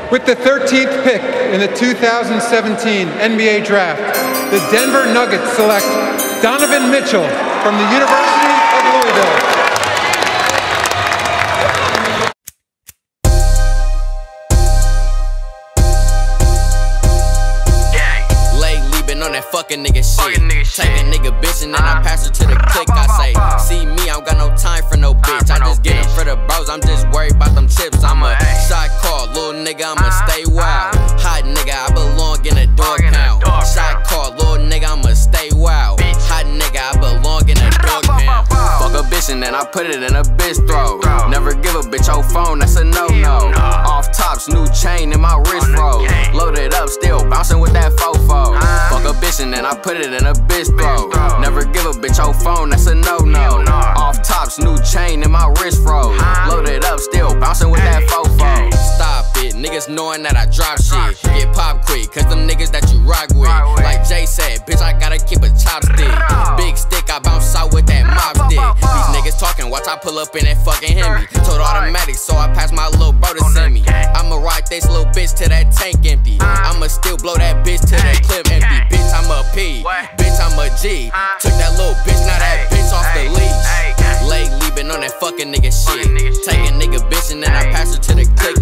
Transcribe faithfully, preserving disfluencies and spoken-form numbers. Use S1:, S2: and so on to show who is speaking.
S1: With the thirteenth pick in the two thousand seventeen N B A Draft, the Denver Nuggets select Donovan Mitchell from the University of Louisville.
S2: On that fucking nigga shit. Nigga Take shit. a nigga bitch and then uh, I pass her to the click. I say, see me, I don't got no time for no bitch. I just no get them for the bros, I'm just worried about them chips. I'm a shot call, little nigga, I'ma uh, stay wild. Uh, Hot nigga, I belong in a dog pound. Shot call, little nigga, I'ma stay wild. Bitch. Hot nigga, I belong in a dog pound. Fuck a bitch and then I put it in a bitch throat. Never give a bitch your phone, that's a no-no. Off tops, new chain in my wrist roll. Loaded up, still bouncing with that fofo. Fuck a bitch and then I put it in a bitch throat. Never give a bitch your phone, that's a no-no. Off tops, new chain in my wrist froze. Loaded up, still bouncing with that fofo. Stop it, niggas knowing that I drop shit. Get pop quick, cause them niggas that you rock with. Like Jay said, bitch, I gotta keep a chopstick. Big stick, I bounce out with that mop stick. These niggas talking, watch I pull up in that fucking Hemi. Total automatic, so I pass my little bro to send me. I'ma ride this little bitch till that tank empty. I'ma still blow that bitch till that clip empty. Bitch, I'm a P, bitch, I'm a G. Took that little bitch, now that bitch off the leash. Lately been on that fucking nigga shit. Take a nigga bitch and then I pass her to the click.